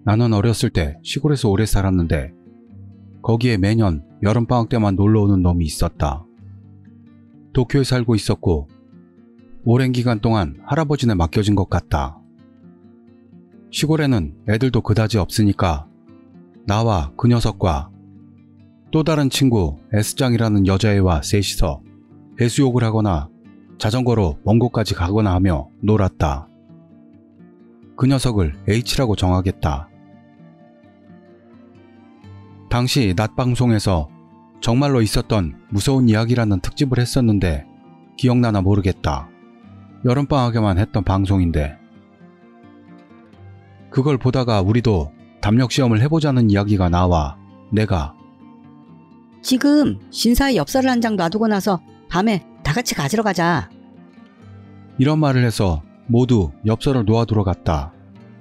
나는 어렸을 때 시골에서 오래 살았는데 거기에 매년 여름방학 때만 놀러오는 놈이 있었다. 도쿄에 살고 있었고 오랜 기간 동안 할아버지네 맡겨진 것 같다. 시골에는 애들도 그다지 없으니까 나와 그 녀석과 또 다른 친구 S장이라는 여자애와 셋이서 해수욕을 하거나 자전거로 먼 곳까지 가거나 하며 놀았다. 그 녀석을 H라고 정하겠다. 당시 낮 방송에서 정말로 있었던 무서운 이야기라는 특집을 했었는데 기억나나 모르겠다. 여름방학에만 했던 방송인데 그걸 보다가 우리도 담력시험을 해보자는 이야기가 나와 내가 지금 신사에 엽서를 한 장 놔두고 나서 밤에 다 같이 가지러 가자. 이런 말을 해서 모두 엽서를 놓아두러 갔다.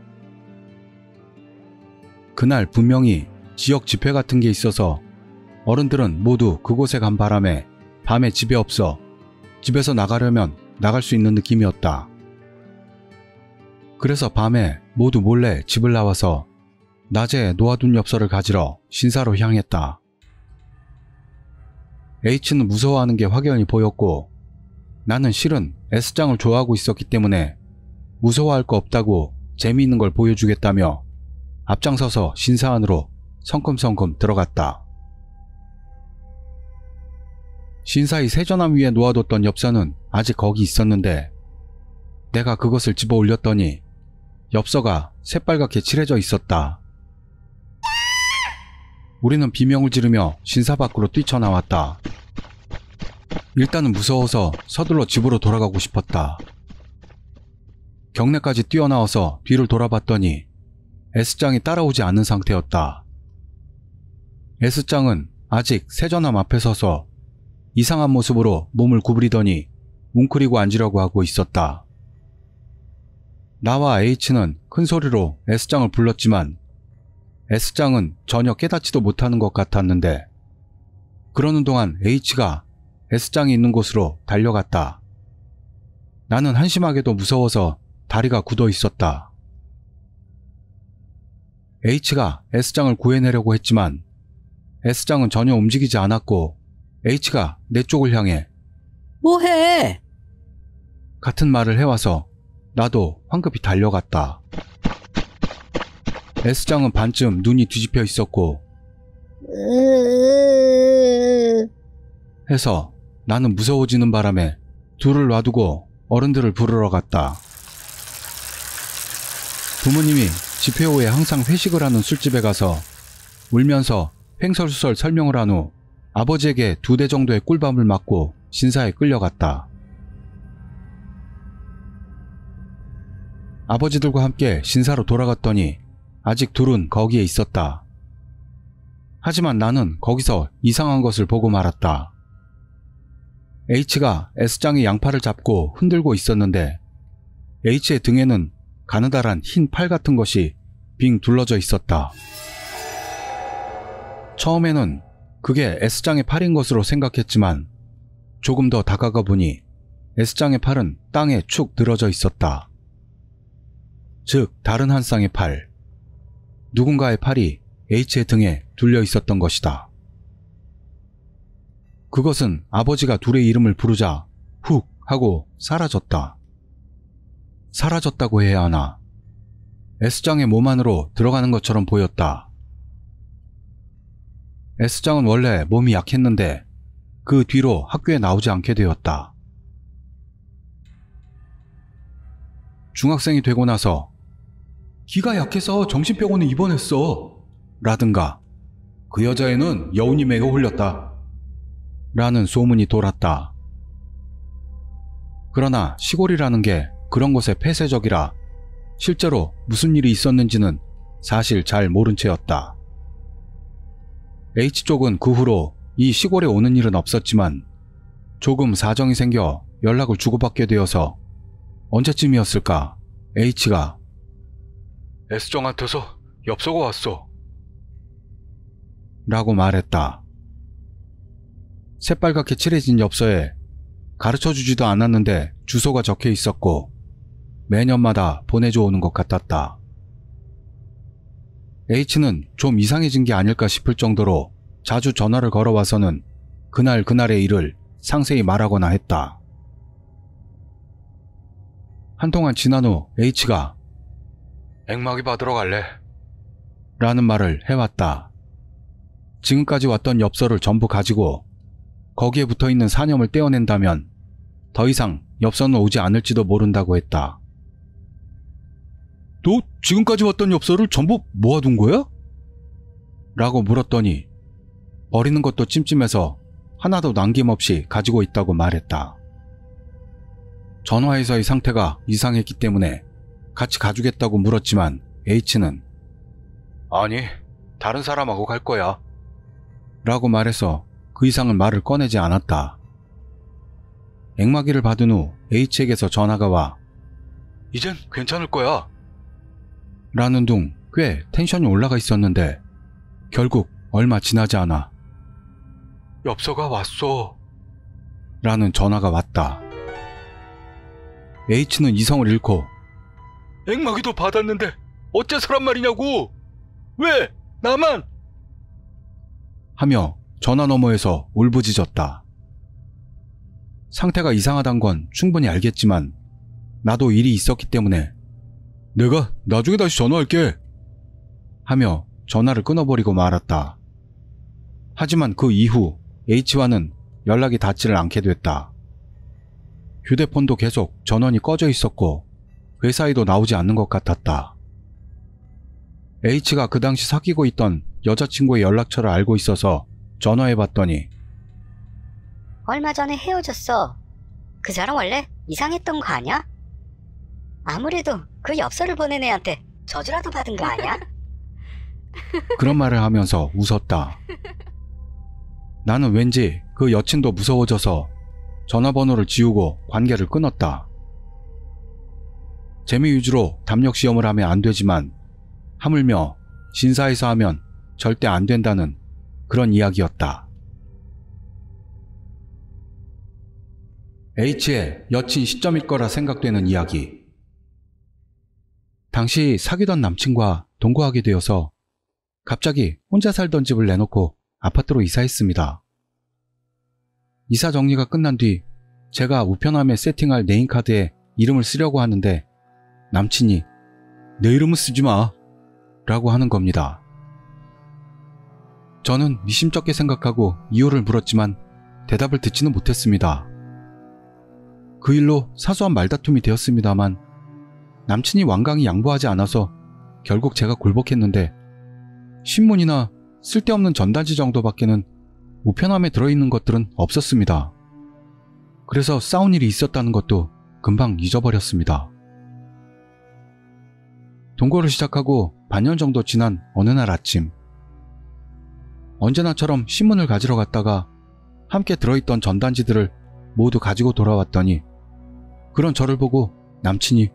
그날 분명히 지역 집회 같은 게 있어서 어른들은 모두 그곳에 간 바람에 밤에 집에 없어 집에서 나가려면 나갈 수 있는 느낌이었다. 그래서 밤에 모두 몰래 집을 나와서 낮에 놓아둔 엽서를 가지러 신사로 향했다. H는 무서워하는 게 확연히 보였고 나는 실은 S장을 좋아하고 있었기 때문에 무서워할 거 없다고 재미있는 걸 보여주겠다며 앞장서서 신사 안으로 성큼성큼 들어갔다. 신사의 세전함 위에 놓아뒀던 엽서는 아직 거기 있었는데 내가 그것을 집어 올렸더니 엽서가 새빨갛게 칠해져 있었다. 우리는 비명을 지르며 신사 밖으로 뛰쳐나왔다. 일단은 무서워서 서둘러 집으로 돌아가고 싶었다. 경내까지 뛰어나와서 뒤를 돌아봤더니 S장이 따라오지 않는 상태였다. S장은 아직 세전함 앞에 서서 이상한 모습으로 몸을 구부리더니 웅크리고 앉으려고 하고 있었다. 나와 H는 큰 소리로 S장을 불렀지만 S장은 전혀 깨닫지도 못하는 것 같았는데 그러는 동안 H가 S장이 있는 곳으로 달려갔다. 나는 한심하게도 무서워서 다리가 굳어 있었다. H가 S장을 구해내려고 했지만 S장은 전혀 움직이지 않았고 H가 내 쪽을 향해 뭐해? 같은 말을 해와서 나도 황급히 달려갔다. S장은 반쯤 눈이 뒤집혀 있었고 해서 나는 무서워지는 바람에 둘을 놔두고 어른들을 부르러 갔다. 부모님이 집회 후에 항상 회식을 하는 술집에 가서 울면서 횡설수설 설명을 한 후 아버지에게 2대 정도의 꿀밤을 맞고 신사에 끌려갔다. 아버지들과 함께 신사로 돌아갔더니 아직 둘은 거기에 있었다. 하지만 나는 거기서 이상한 것을 보고 말았다. H가 S장의 양팔을 잡고 흔들고 있었는데 H의 등에는 가느다란 흰 팔 같은 것이 빙 둘러져 있었다. 처음에는 그게 S장의 팔인 것으로 생각했지만 조금 더 다가가 보니 S장의 팔은 땅에 축 늘어져 있었다. 즉 다른 한 쌍의 팔, 누군가의 팔이 H의 등에 둘려 있었던 것이다. 그것은 아버지가 둘의 이름을 부르자 훅 하고 사라졌다. 사라졌다고 해야 하나? S장의 몸 안으로 들어가는 것처럼 보였다. S장은 원래 몸이 약했는데 그 뒤로 학교에 나오지 않게 되었다. 중학생이 되고 나서 기가 약해서 정신병원에 입원했어 라든가 그 여자애는 여우님에게 홀렸다 라는 소문이 돌았다. 그러나 시골이라는 게 그런 곳의 폐쇄적이라 실제로 무슨 일이 있었는지는 사실 잘 모른 채였다. H쪽은 그 후로 이 시골에 오는 일은 없었지만 조금 사정이 생겨 연락을 주고받게 되어서 언제쯤이었을까 H가 S정한테서 엽서가 왔어 라고 말했다. 새빨갛게 칠해진 엽서에 가르쳐주지도 않았는데 주소가 적혀 있었고 매년마다 보내줘 오는 것 같았다. H는 좀 이상해진 게 아닐까 싶을 정도로 자주 전화를 걸어와서는 그날의 일을 상세히 말하거나 했다. 한동안 지난 후 H가 액막이 받으러 갈래? 라는 말을 해왔다. 지금까지 왔던 엽서를 전부 가지고 거기에 붙어있는 사념을 떼어낸다면 더 이상 엽서는 오지 않을지도 모른다고 했다. 너 지금까지 왔던 엽서를 전부 모아둔 거야? 라고 물었더니 버리는 것도 찜찜해서 하나도 남김없이 가지고 있다고 말했다. 전화에서의 상태가 이상했기 때문에 같이 가주겠다고 물었지만 H는 아니, 다른 사람하고 갈 거야 라고 말해서 그 이상은 말을 꺼내지 않았다. 액마기를 받은 후 H에게서 전화가 와 이젠 괜찮을 거야 라는 둥 꽤 텐션이 올라가 있었는데 결국 얼마 지나지 않아 엽서가 왔어 라는 전화가 왔다. H는 이성을 잃고 액마기도 받았는데 어째서란 말이냐고! 왜 나만! 하며 전화 너머에서 울부짖었다. 상태가 이상하단 건 충분히 알겠지만 나도 일이 있었기 때문에 내가 나중에 다시 전화할게 하며 전화를 끊어버리고 말았다. 하지만 그 이후 H와는 연락이 닿지를 않게 됐다. 휴대폰도 계속 전원이 꺼져 있었고 회사에도 나오지 않는 것 같았다. H가 그 당시 사귀고 있던 여자친구의 연락처를 알고 있어서 전화해봤더니 얼마 전에 헤어졌어. 그 사람 원래 이상했던 거 아니야? 아무래도 그 엽서를 보낸 애한테 저주라도 받은 거 아니야? 그런 말을 하면서 웃었다. 나는 왠지 그 여친도 무서워져서 전화번호를 지우고 관계를 끊었다. 재미 위주로 담력 시험을 하면 안 되지만 하물며 신사에서 하면 절대 안 된다는 그런 이야기였다. H의 여친 시점일 거라 생각되는 이야기. 당시 사귀던 남친과 동거하게 되어서 갑자기 혼자 살던 집을 내놓고 아파트로 이사했습니다. 이사 정리가 끝난 뒤 제가 우편함에 세팅할 네임카드에 이름을 쓰려고 하는데 남친이 내 이름은 쓰지 마 라고 하는 겁니다. 저는 미심쩍게 생각하고 이유를 물었지만 대답을 듣지는 못했습니다. 그 일로 사소한 말다툼이 되었습니다만 남친이 완강히 양보하지 않아서 결국 제가 굴복했는데 신문이나 쓸데없는 전단지 정도밖에는 우편함에 들어있는 것들은 없었습니다. 그래서 싸운 일이 있었다는 것도 금방 잊어버렸습니다. 동거를 시작하고 반년 정도 지난 어느 날 아침, 언제나처럼 신문을 가지러 갔다가 함께 들어있던 전단지들을 모두 가지고 돌아왔더니 그런 저를 보고 남친이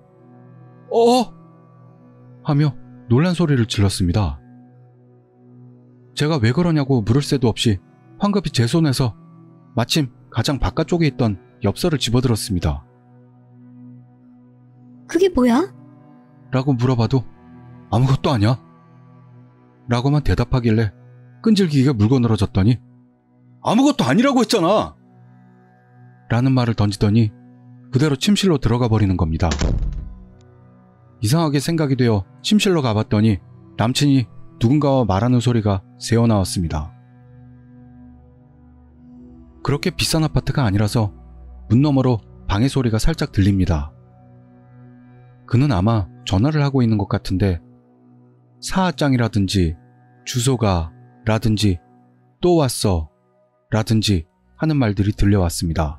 하며 놀란 소리를 질렀습니다. 제가 왜 그러냐고 물을 새도 없이 황급히 제 손에서 마침 가장 바깥쪽에 있던 엽서를 집어들었습니다. 그게 뭐야? 라고 물어봐도 아무것도 아니야 라고만 대답하길래 끈질기게 물고 늘어졌더니 아무것도 아니라고 했잖아 라는 말을 던지더니 그대로 침실로 들어가 버리는 겁니다. 이상하게 생각이 되어 침실로 가봤더니 남친이 누군가와 말하는 소리가 새어나왔습니다. 그렇게 비싼 아파트가 아니라서 문 너머로 방해 소리가 살짝 들립니다. 그는 아마 전화를 하고 있는 것 같은데 사하장이라든지 주소가 라든지 또 왔어 라든지 하는 말들이 들려왔습니다.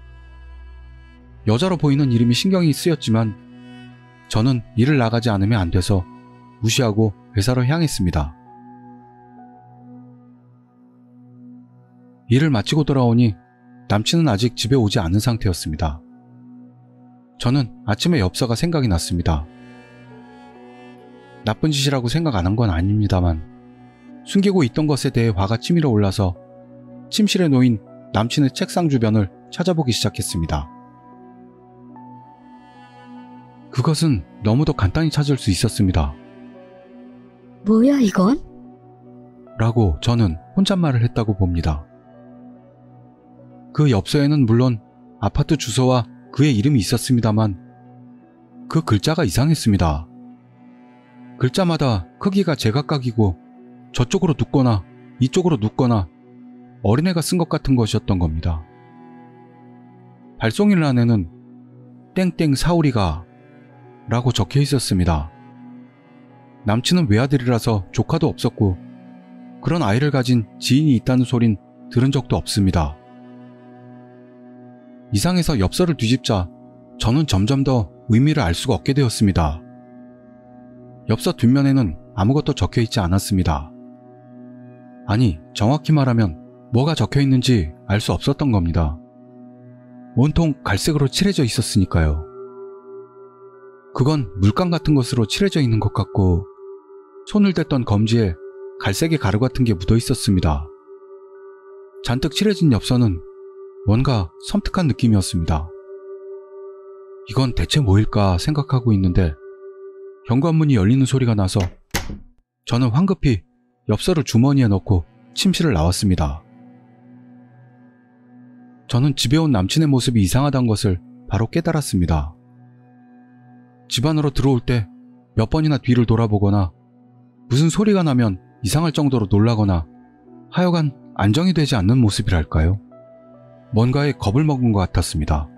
여자로 보이는 이름이 신경이 쓰였지만 저는 일을 나가지 않으면 안 돼서 무시하고 회사로 향했습니다. 일을 마치고 돌아오니 남친은 아직 집에 오지 않은 상태였습니다. 저는 아침에 엽서가 생각이 났습니다. 나쁜 짓이라고 생각 안 한 건 아닙니다만 숨기고 있던 것에 대해 화가 치밀어 올라서 침실에 놓인 남친의 책상 주변을 찾아보기 시작했습니다. 그것은 너무도 간단히 찾을 수 있었습니다. 뭐야 이건? 라고 저는 혼잣말을 했다고 봅니다. 그 엽서에는 물론 아파트 주소와 그의 이름이 있었습니다만 그 글자가 이상했습니다. 글자마다 크기가 제각각이고 저쪽으로 눕거나 이쪽으로 눕거나 어린애가 쓴 것 같은 것이었던 겁니다. 발송일란에는 땡땡 사우리가 라고 적혀 있었습니다. 남친은 외아들이라서 조카도 없었고 그런 아이를 가진 지인이 있다는 소린 들은 적도 없습니다. 이상해서 엽서를 뒤집자 저는 점점 더 의미를 알 수가 없게 되었습니다. 엽서 뒷면에는 아무것도 적혀 있지 않았습니다. 아니, 정확히 말하면 뭐가 적혀 있는지 알 수 없었던 겁니다. 온통 갈색으로 칠해져 있었으니까요. 그건 물감 같은 것으로 칠해져 있는 것 같고 손을 댔던 검지에 갈색의 가루 같은 게 묻어 있었습니다. 잔뜩 칠해진 엽서는 뭔가 섬뜩한 느낌이었습니다. 이건 대체 뭐일까 생각하고 있는데 현관문이 열리는 소리가 나서 저는 황급히 엽서를 주머니에 넣고 침실을 나왔습니다. 저는 집에 온 남친의 모습이 이상하다는 것을 바로 깨달았습니다. 집 안으로 들어올 때 몇 번이나 뒤를 돌아보거나 무슨 소리가 나면 이상할 정도로 놀라거나 하여간 안정이 되지 않는 모습이랄까요? 뭔가에 겁을 먹은 것 같았습니다.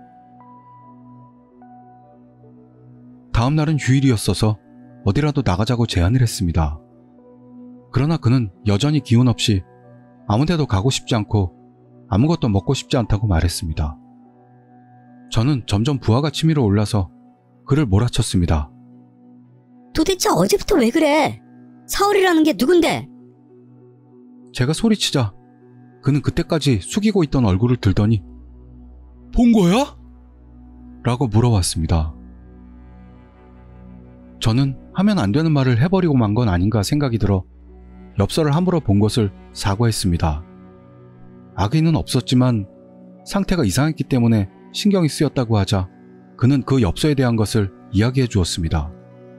다음 날은 휴일이었어서 어디라도 나가자고 제안을 했습니다. 그러나 그는 여전히 기운 없이 아무 데도 가고 싶지 않고 아무것도 먹고 싶지 않다고 말했습니다. 저는 점점 부하가 치밀어 올라서 그를 몰아쳤습니다. 도대체 어제부터 왜 그래? 사월이라는 게 누군데? 제가 소리치자 그는 그때까지 숙이고 있던 얼굴을 들더니 본 거야? 라고 물어왔습니다. 저는 하면 안 되는 말을 해버리고 만 건 아닌가 생각이 들어 엽서를 함부로 본 것을 사과했습니다. 악의는 없었지만 상태가 이상했기 때문에 신경이 쓰였다고 하자 그는 그 엽서에 대한 것을 이야기해 주었습니다.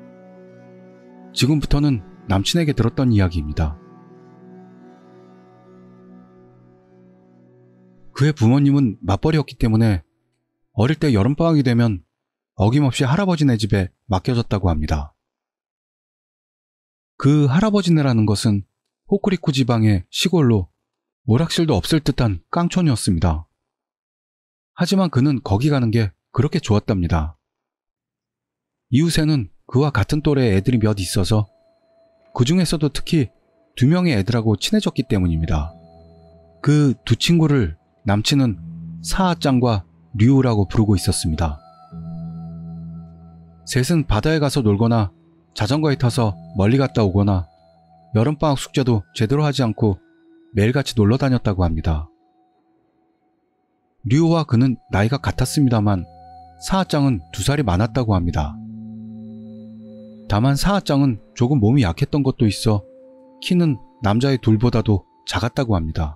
지금부터는 남친에게 들었던 이야기입니다. 그의 부모님은 맞벌이였기 때문에 어릴 때 여름방학이 되면 어김없이 할아버지네 집에 맡겨졌다고 합니다. 그 할아버지네라는 것은 호쿠리쿠 지방의 시골로 오락실도 없을 듯한 깡촌이었습니다. 하지만 그는 거기 가는 게 그렇게 좋았답니다. 이웃에는 그와 같은 또래의 애들이 몇 있어서 그 중에서도 특히 2명의 애들하고 친해졌기 때문입니다. 그 두 친구를 남친은 사아짱과 류우라고 부르고 있었습니다. 셋은 바다에 가서 놀거나 자전거에 타서 멀리 갔다 오거나 여름방학 숙제도 제대로 하지 않고 매일같이 놀러 다녔다고 합니다. 류우와 그는 나이가 같았습니다만 사아짱은 2살이 많았다고 합니다. 다만 사아짱은 조금 몸이 약했던 것도 있어 키는 남자의 둘보다도 작았다고 합니다.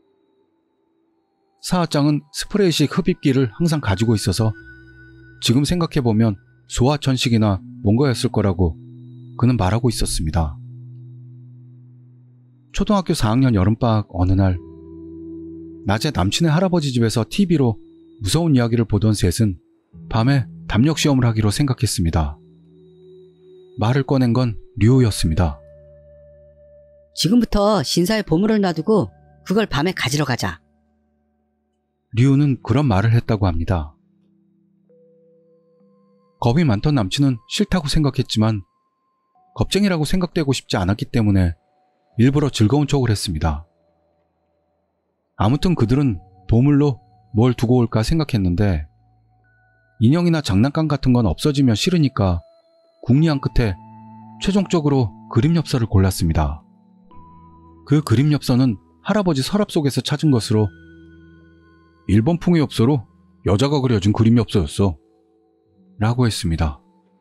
사아짱은 스프레이식 흡입기를 항상 가지고 있어서 지금 생각해보면 소아천식이나 뭔가였을 거라고 그는 말하고 있었습니다. 초등학교 4학년 여름방학 어느 날 낮에 남친의 할아버지 집에서 TV로 무서운 이야기를 보던 셋은 밤에 담력 시험을 하기로 생각했습니다. 말을 꺼낸 건 류우였습니다. 지금부터 신사에 보물을 놔두고 그걸 밤에 가지러 가자. 류우는 그런 말을 했다고 합니다. 겁이 많던 남친은 싫다고 생각했지만 겁쟁이라고 생각되고 싶지 않았기 때문에 일부러 즐거운 척을 했습니다. 아무튼 그들은 보물로 뭘 두고 올까 생각했는데 인형이나 장난감 같은 건 없어지면 싫으니까 궁리한 끝에 최종적으로 그림 엽서를 골랐습니다. 그 그림 엽서는 할아버지 서랍 속에서 찾은 것으로 일본풍의 엽서로 여자가 그려준 그림 엽서였어 라고 했습니다.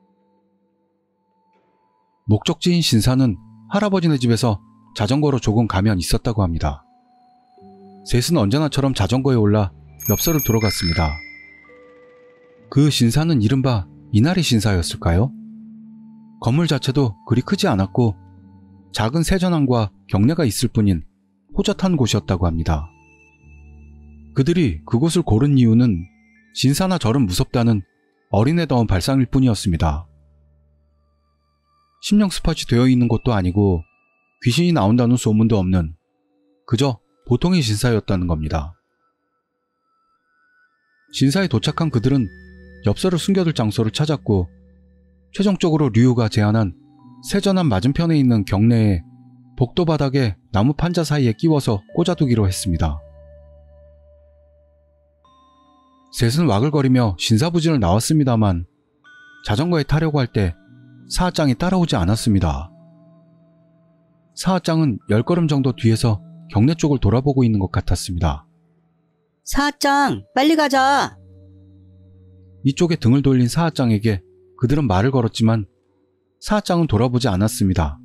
목적지인 신사는 할아버지네 집에서 자전거로 조금 가면 있었다고 합니다. 셋은 언제나처럼 자전거에 올라 엽서를 들어갔습니다. 그 신사는 이른바 이나리 신사였을까요? 건물 자체도 그리 크지 않았고 작은 세전함과 경내가 있을 뿐인 호젓한 곳이었다고 합니다. 그들이 그곳을 고른 이유는 진사나 절은 무섭다는 어린애다운 발상일 뿐이었습니다. 심령 스팟이 되어 있는 곳도 아니고 귀신이 나온다는 소문도 없는 그저 보통의 진사였다는 겁니다. 진사에 도착한 그들은 엽서를 숨겨둘 장소를 찾았고 최종적으로 류가 제안한 세전함 맞은편에 있는 경내에 복도 바닥에 나무 판자 사이에 끼워서 꽂아두기로 했습니다. 셋은 와글거리며 신사부진을 나왔습니다만 자전거에 타려고 할 때 사하짱이 따라오지 않았습니다. 사하짱은 10걸음 정도 뒤에서 경내 쪽을 돌아보고 있는 것 같았습니다. 사하짱, 빨리 가자. 이쪽에 등을 돌린 사하짱에게 그들은 말을 걸었지만 사하짱은 돌아보지 않았습니다.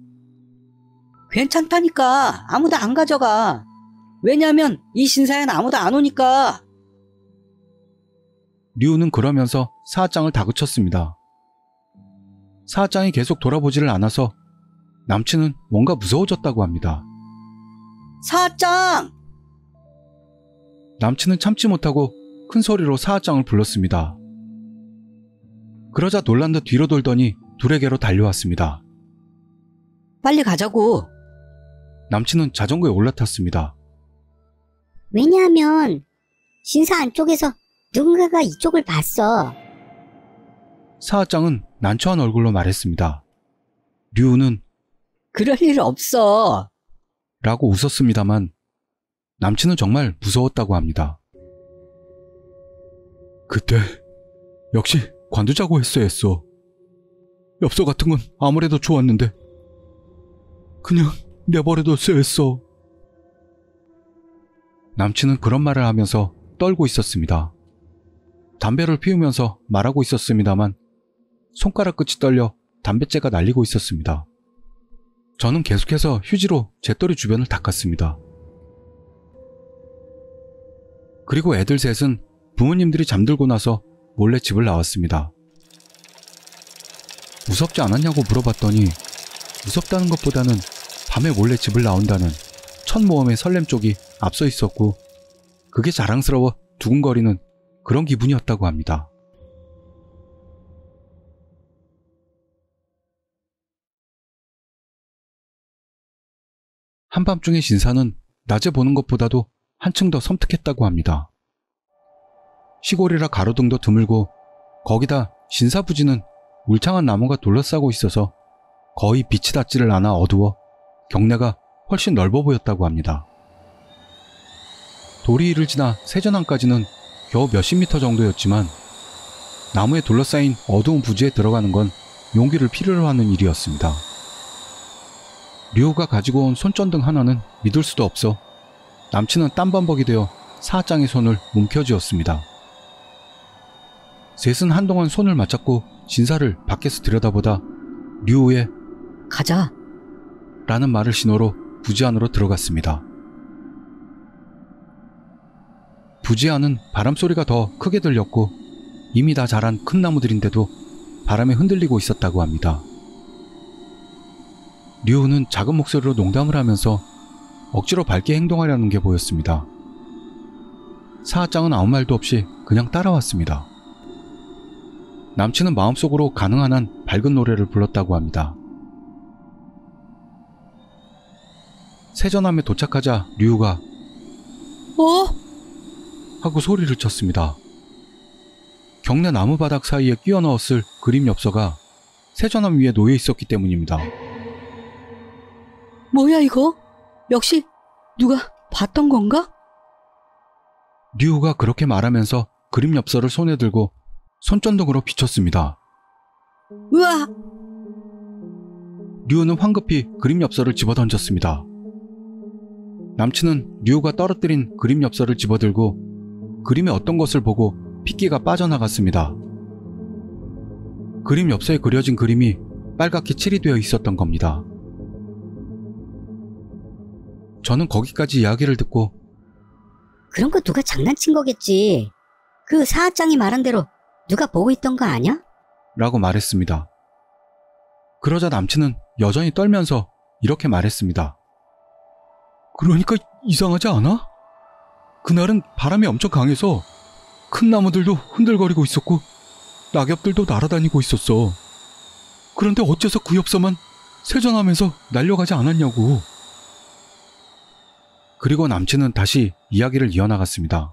괜찮다니까. 아무도 안 가져가. 왜냐면 이 신사엔 아무도 안 오니까. 류는 그러면서 사하짱을 다그쳤습니다. 사하짱이 계속 돌아보지를 않아서 남친은 뭔가 무서워졌다고 합니다. 사하짱! 남친은 참지 못하고 큰 소리로 사하짱을 불렀습니다. 그러자 놀란 듯 뒤로 돌더니 둘에게로 달려왔습니다. 빨리 가자고. 남친은 자전거에 올라탔습니다. 왜냐하면 신사 안쪽에서 누군가가 이쪽을 봤어. 사하짱은 난처한 얼굴로 말했습니다. 류는 그럴 일 없어. 라고 웃었습니다만 남친은 정말 무서웠다고 합니다. 그때 역시 관두자고 했어야 했어. 엽서 같은 건 아무래도 좋았는데 그냥 내버려뒀어야 했어. 남친은 그런 말을 하면서 떨고 있었습니다. 담배를 피우면서 말하고 있었습니다만 손가락 끝이 떨려 담뱃재가 날리고 있었습니다. 저는 계속해서 휴지로 재떨이 주변을 닦았습니다. 그리고 애들 셋은 부모님들이 잠들고 나서 몰래 집을 나왔습니다. 무섭지 않았냐고 물어봤더니 무섭다는 것보다는 밤에 몰래 집을 나온다는 첫 모험의 설렘 쪽이 앞서 있었고 그게 자랑스러워 두근거리는 그런 기분이었다고 합니다. 한밤중의 신사는 낮에 보는 것보다도 한층 더 섬뜩했다고 합니다. 시골이라 가로등도 드물고 거기다 신사부지는 울창한 나무가 둘러싸고 있어서 거의 빛이 닿지를 않아 어두워 경내가 훨씬 넓어 보였다고 합니다. 도리를 지나 세전함까지는 겨우 몇십 미터 정도였지만 나무에 둘러싸인 어두운 부지에 들어가는 건 용기를 필요로 하는 일이었습니다. 류가 가지고 온 손전등 하나는 믿을 수도 없어 남친은 땀범벅이 되어 사하짱의 손을 움켜쥐었습니다. 셋은 한동안 손을 맞잡고 진사를 밖에서 들여다보다 류의 가자. 라는 말을 신호로 부지 안으로 들어갔습니다. 부지 안은 바람소리가 더 크게 들렸고 이미 다 자란 큰 나무들인데도 바람에 흔들리고 있었다고 합니다. 류는 작은 목소리로 농담을 하면서 억지로 밝게 행동하려는 게 보였습니다. 사하짱은 아무 말도 없이 그냥 따라왔습니다. 남친은 마음속으로 가능한 한 밝은 노래를 불렀다고 합니다. 세전함에 도착하자 류가 하고 소리를 쳤습니다. 경내 나무바닥 사이에 끼워 넣었을 그림 엽서가 세전함 위에 놓여 있었기 때문입니다. 뭐야 이거? 역시 누가 봤던 건가? 류가 그렇게 말하면서 그림 엽서를 손에 들고 손전등으로 비췄습니다. 우와! 류는 황급히 그림 엽서를 집어던졌습니다. 남친은 류가 떨어뜨린 그림 엽서를 집어들고 그림의 어떤 것을 보고 핏기가 빠져나갔습니다. 그림 엽서에 그려진 그림이 빨갛게 칠이 되어 있었던 겁니다. 저는 거기까지 이야기를 듣고 그런 거 누가 장난친 거겠지. 그 사하짱이 말한 대로 누가 보고 있던 거 아냐? 라고 말했습니다. 그러자 남친은 여전히 떨면서 이렇게 말했습니다. 그러니까 이상하지 않아? 그날은 바람이 엄청 강해서 큰 나무들도 흔들거리고 있었고 낙엽들도 날아다니고 있었어. 그런데 어째서 그 엽서만 세전하면서 날려가지 않았냐고. 그리고 남친은 다시 이야기를 이어나갔습니다.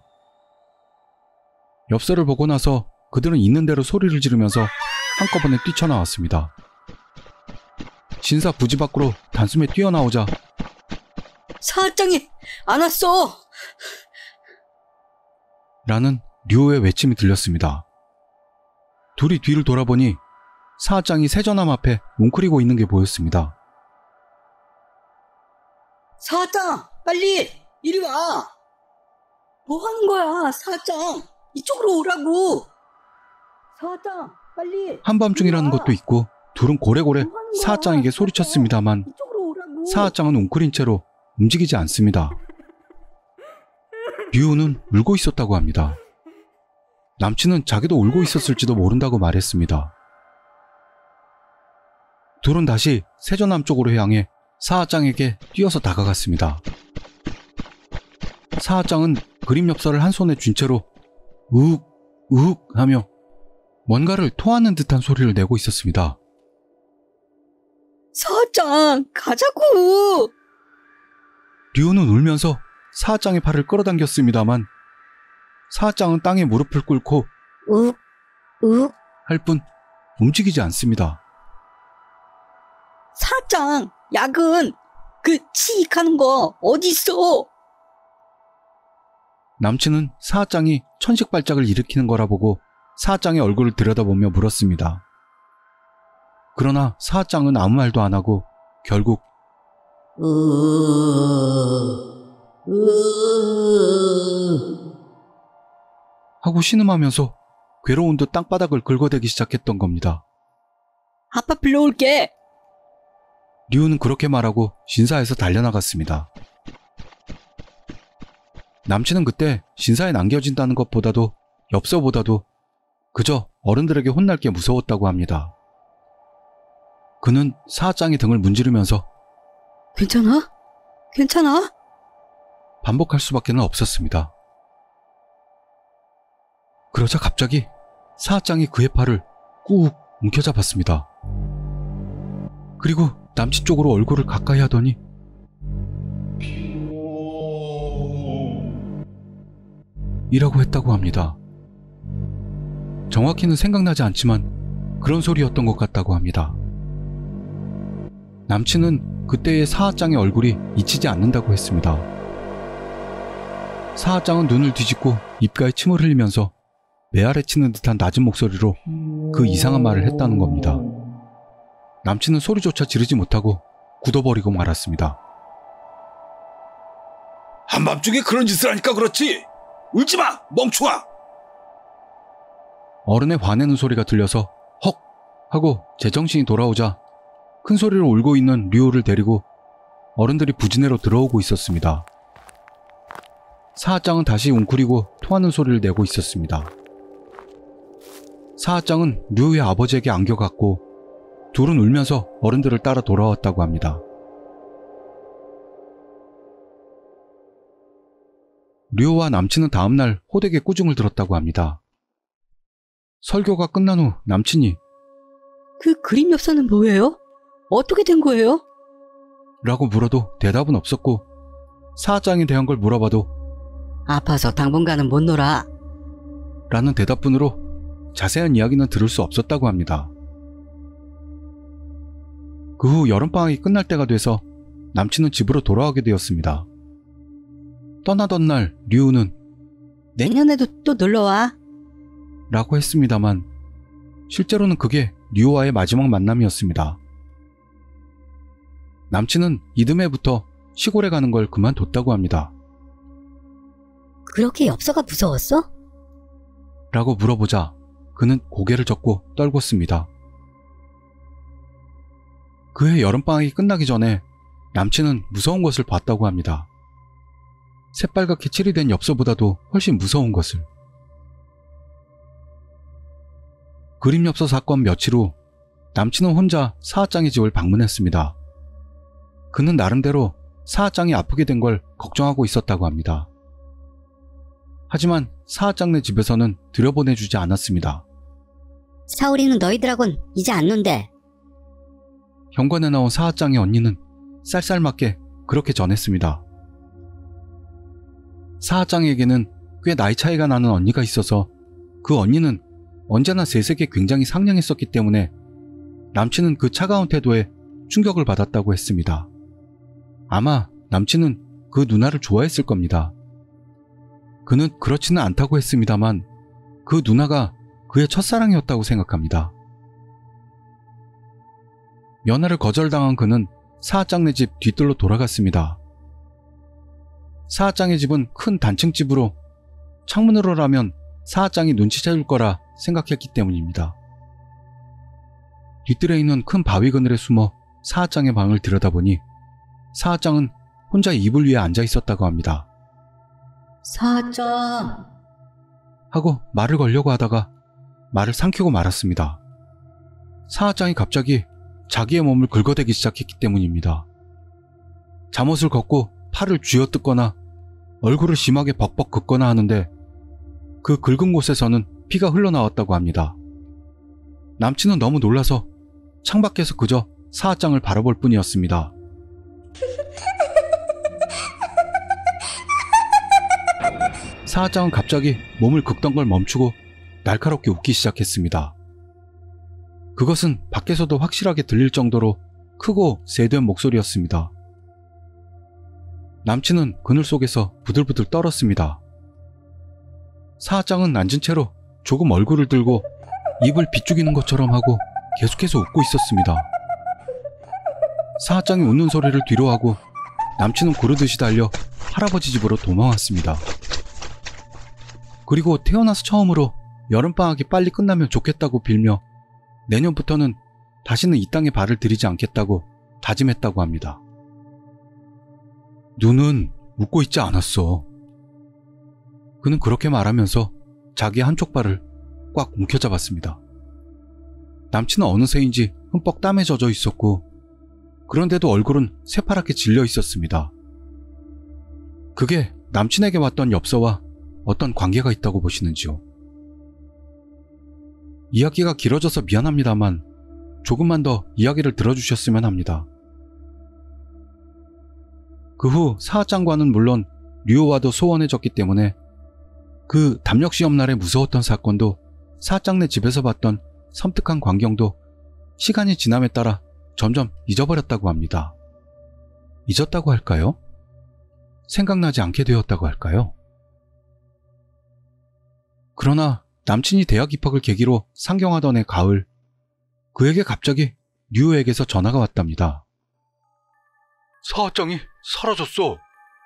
엽서를 보고 나서 그들은 있는 대로 소리를 지르면서 한꺼번에 뛰쳐나왔습니다. 신사 부지 밖으로 단숨에 뛰어나오자 사장이 안 왔어. 라는 류의 외침이 들렸습니다. 둘이 뒤를 돌아보니 사장이 세전함 앞에 웅크리고 있는 게 보였습니다. 사장, 빨리 이리 와. 뭐 하는 거야, 사장? 이쪽으로 오라고. 사장, 빨리. 한밤중이라는 것도 있고 둘은 고래고래 사장에게 소리쳤습니다만 이쪽으로 오라고. 사장은 웅크린 채로 움직이지 않습니다. 류는 울고 있었다고 합니다. 남친은 자기도 울고 있었을지도 모른다고 말했습니다. 둘은 다시 세전함 쪽으로 향해 사장에게 뛰어서 다가갔습니다. 사장은 그림 엽서를 한 손에 쥔 채로 우욱 우욱 하며 뭔가를 토하는 듯한 소리를 내고 있었습니다. 사장, 가자고. 류는 울면서 사장의 팔을 끌어당겼습니다만 사장은 땅에 무릎을 꿇고 욱. 할 뿐 움직이지 않습니다. 사장, 약은 그 치익하는 거 어디 있어? 남친은 사장이 천식발작을 일으키는 거라 보고 사장의 얼굴을 들여다보며 물었습니다. 그러나 사장은 아무 말도 안 하고 결국 하고 신음하면서 괴로운 듯 땅바닥을 긁어대기 시작했던 겁니다. 아빠 불러올게. 류는 그렇게 말하고 신사에서 달려나갔습니다. 남친은 그때 신사에 남겨진다는 것보다도 엽서보다도 그저 어른들에게 혼날 게 무서웠다고 합니다. 그는 사장의 등을 문지르면서 괜찮아? 괜찮아? 반복할 수밖에 없었습니다. 그러자 갑자기 사장이 그의 팔을 꾹 움켜잡았습니다. 그리고 남친 쪽으로 얼굴을 가까이 하더니 이라고 했다고 합니다. 정확히는 생각나지 않지만 그런 소리였던 것 같다고 합니다. 남친은 그때의 사하장의 얼굴이 잊히지 않는다고 했습니다. 사하장은 눈을 뒤집고 입가에 침을 흘리면서 매아래 치는 듯한 낮은 목소리로 그 이상한 말을 했다는 겁니다. 남친은 소리조차 지르지 못하고 굳어버리고 말았습니다. 한밤중에 그런 짓을 하니까 그렇지. 울지마, 멍충아. 어른의 화내는 소리가 들려서 헉 하고 제정신이 돌아오자 큰 소리로 울고 있는 류를 데리고 어른들이 부지내로 들어오고 있었습니다. 사하장은 다시 웅크리고 토하는 소리를 내고 있었습니다. 사하장은 류의 아버지에게 안겨갔고 둘은 울면서 어른들을 따라 돌아왔다고 합니다. 류와 남친은 다음날 호되게 꾸중을 들었다고 합니다. 설교가 끝난 후 남친이 그 그림 엽서는 뭐예요? 어떻게 된 거예요? 라고 물어도 대답은 없었고 사하장에 대한 걸 물어봐도 아파서 당분간은 못 놀아. 라는 대답뿐으로 자세한 이야기는 들을 수 없었다고 합니다. 그 후 여름방학이 끝날 때가 돼서 남친은 집으로 돌아가게 되었습니다. 떠나던 날 류는 내년에도 또 놀러와. 라고 했습니다만 실제로는 그게 류와의 마지막 만남이었습니다. 남친은 이듬해부터 시골에 가는 걸 그만뒀다고 합니다. 그렇게 엽서가 무서웠어? 라고 물어보자 그는 고개를 젓고 떨궜습니다. 그해 여름방학이 끝나기 전에 남친은 무서운 것을 봤다고 합니다. 새빨갛게 칠이 된 엽서보다도 훨씬 무서운 것을. 그림 엽서 사건 며칠 후 남친은 혼자 사하장의 집을 방문했습니다. 그는 나름대로 사하짱이 아프게 된 걸 걱정하고 있었다고 합니다. 하지만 사하짱네 집에서는 들여보내주지 않았습니다. 사오리는 너희들하고는 이제 안 논대. 현관에 나온 사하짱의 언니는 쌀쌀맞게 그렇게 전했습니다. 사하짱에게는 꽤 나이 차이가 나는 언니가 있어서 그 언니는 언제나 세색에 굉장히 상냥했었기 때문에 남친은 그 차가운 태도에 충격을 받았다고 했습니다. 아마 남친은 그 누나를 좋아했을 겁니다. 그는 그렇지는 않다고 했습니다만 그 누나가 그의 첫사랑이었다고 생각합니다. 연애를 거절당한 그는 사하짱네 집 뒤뜰로 돌아갔습니다. 사하짱의 집은 큰 단층집으로 창문으로라면 사하짱이 눈치채줄 거라 생각했기 때문입니다. 뒤뜰에 있는 큰 바위 그늘에 숨어 사하짱의 방을 들여다보니 사하짱은 혼자 이불 위에 앉아 있었다고 합니다. 사하짱. 하고 말을 걸려고 하다가 말을 삼키고 말았습니다. 사하짱이 갑자기 자기의 몸을 긁어대기 시작했기 때문입니다. 잠옷을 걷고 팔을 쥐어뜯거나 얼굴을 심하게 벅벅 긋거나 하는데 그 긁은 곳에서는 피가 흘러나왔다고 합니다. 남친은 너무 놀라서 창밖에서 그저 사하짱을 바라볼 뿐이었습니다. 사하짱은 갑자기 몸을 긁던 걸 멈추고 날카롭게 웃기 시작했습니다. 그것은 밖에서도 확실하게 들릴 정도로 크고 세된 목소리였습니다. 남친은 그늘 속에서 부들부들 떨었습니다. 사하짱은 앉은 채로 조금 얼굴을 들고 입을 비죽이는 것처럼 하고 계속해서 웃고 있었습니다. 사하짱이 웃는 소리를 뒤로하고 남친은 구르듯이 달려 할아버지 집으로 도망왔습니다. 그리고 태어나서 처음으로 여름방학이 빨리 끝나면 좋겠다고 빌며 내년부터는 다시는 이 땅에 발을 들이지 않겠다고 다짐했다고 합니다. 눈은 웃고 있지 않았어. 그는 그렇게 말하면서 자기의 한쪽 발을 꽉 움켜잡았습니다. 남친은 어느새인지 흠뻑 땀에 젖어 있었고 그런데도 얼굴은 새파랗게 질려 있었습니다. 그게 남친에게 왔던 엽서와 어떤 관계가 있다고 보시는지요? 이야기가 길어져서 미안합니다만 조금만 더 이야기를 들어주셨으면 합니다. 그 후 사하짱과는 물론 류오와도 소원해졌기 때문에 그 담력시험날에 무서웠던 사건도 사하짱네 집에서 봤던 섬뜩한 광경도 시간이 지남에 따라 점점 잊어버렸다고 합니다. 잊었다고 할까요? 생각나지 않게 되었다고 할까요? 그러나 남친이 대학 입학을 계기로 상경하던 해 가을, 그에게 갑자기 류에게서 전화가 왔답니다. 사하짱이 사라졌어.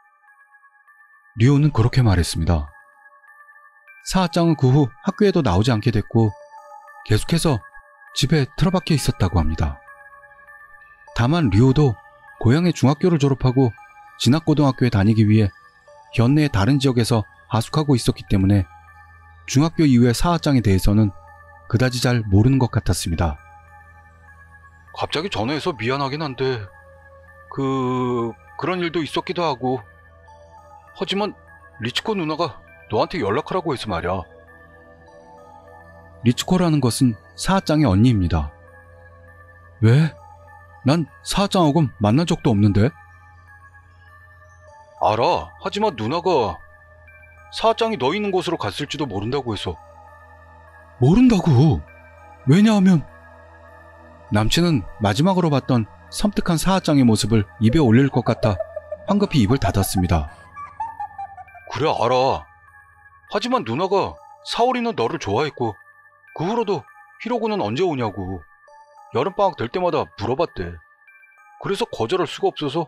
류는 그렇게 말했습니다. 사하짱은 그 후 학교에도 나오지 않게 됐고 계속해서 집에 틀어박혀 있었다고 합니다. 다만 류도 고향의 중학교를 졸업하고 진학고등학교에 다니기 위해 현내의 다른 지역에서 하숙하고 있었기 때문에 중학교 이후의 사하짱에 대해서는 그다지 잘 모르는 것 같았습니다. 갑자기 전화해서 미안하긴 한데 그런 일도 있었기도 하고 하지만 리치코 누나가 너한테 연락하라고 해서 말이야. 리치코라는 것은 사하짱의 언니입니다. 왜? 난 사하짱하고는 만난 적도 없는데? 알아. 하지만 누나가 사하짱이 너 있는 곳으로 갔을지도 모른다고 해서. 모른다고? 왜냐하면 남친은 마지막으로 봤던 섬뜩한 사하짱의 모습을 입에 올릴 것 같아 황급히 입을 닫았습니다. 그래 알아. 하지만 누나가 사오리는 너를 좋아했고 그 후로도 히로구는 언제 오냐고 여름방학 될 때마다 물어봤대. 그래서 거절할 수가 없어서.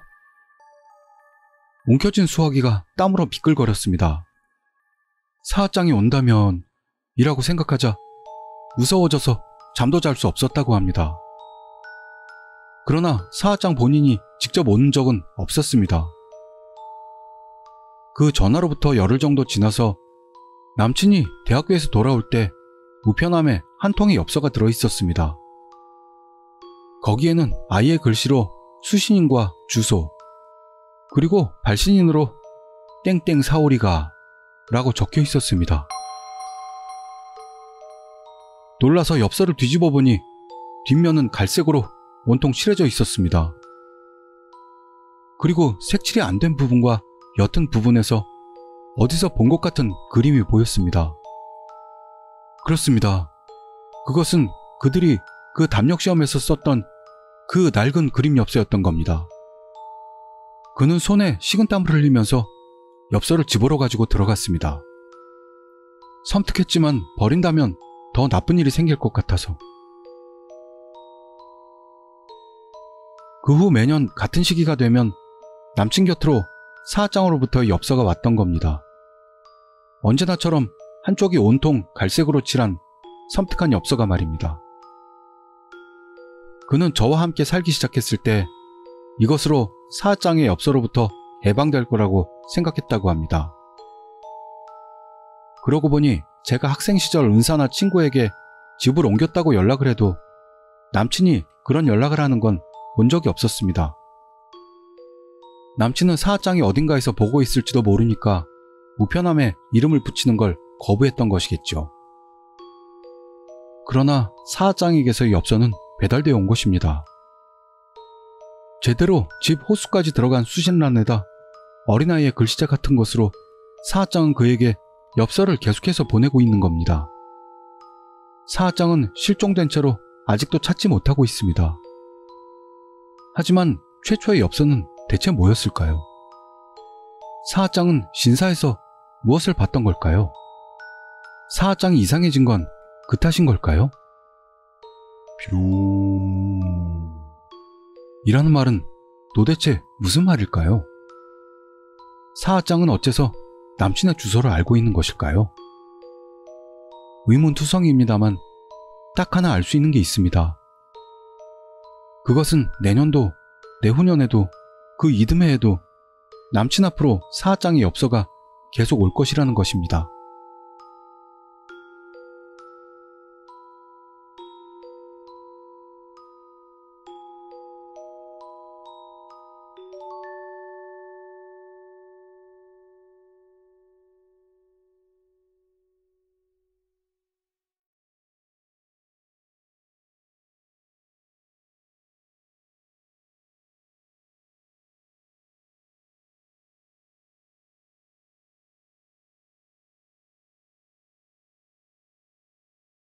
뭉켜진 수화기가 땀으로 미끌거렸습니다. 사하짱이 온다면 이라고 생각하자 무서워져서 잠도 잘 수 없었다고 합니다. 그러나 사하짱 본인이 직접 온 적은 없었습니다. 그 전화로부터 열흘 정도 지나서 남친이 대학교에서 돌아올 때 우편함에 한 통의 엽서가 들어있었습니다. 거기에는 아이의 글씨로 수신인과 주소, 그리고 발신인으로 땡땡 사오리가 라고 적혀 있었습니다. 놀라서 엽서를 뒤집어 보니 뒷면은 갈색으로 온통 칠해져 있었습니다. 그리고 색칠이 안 된 부분과 옅은 부분에서 어디서 본 것 같은 그림이 보였습니다. 그렇습니다. 그것은 그들이 그 담력시험에서 썼던 그 낡은 그림 엽서였던 겁니다. 그는 손에 식은땀을 흘리면서 엽서를 집으러 가지고 들어갔습니다. 섬뜩했지만 버린다면 더 나쁜 일이 생길 것 같아서. 그 후 매년 같은 시기가 되면 남친 곁으로 사하장으로부터 엽서가 왔던 겁니다. 언제나처럼 한쪽이 온통 갈색으로 칠한 섬뜩한 엽서가 말입니다. 그는 저와 함께 살기 시작했을 때 이것으로 사하장의 엽서로부터 해방될 거라고 생각했다고 합니다. 그러고 보니 제가 학생 시절 은사나 친구에게 집을 옮겼다고 연락을 해도 남친이 그런 연락을 하는 건 본 적이 없었습니다. 남친은 사하장이 어딘가에서 보고 있을지도 모르니까 우편함에 이름을 붙이는 걸 거부했던 것이겠죠. 그러나 사하장에게서의 엽서는 배달되어 온 것입니다. 제대로 집 호수까지 들어간 수신란에다 어린아이의 글씨체 같은 것으로 사하장은 그에게 엽서를 계속해서 보내고 있는 겁니다. 사하장은 실종된 채로 아직도 찾지 못하고 있습니다. 하지만 최초의 엽서는 대체 뭐였을까요? 사하장은 신사에서 무엇을 봤던 걸까요? 사하장이 이상해진 건 그 탓인 걸까요? 이라는 말은 도대체 무슨 말일까요? 사하장은 어째서 남친의 주소를 알고 있는 것일까요? 의문투성이입니다만 딱 하나 알 수 있는 게 있습니다. 그것은 내년도, 내후년에도, 그 이듬해에도 남친 앞으로 사하장의 엽서가 계속 올 것이라는 것입니다.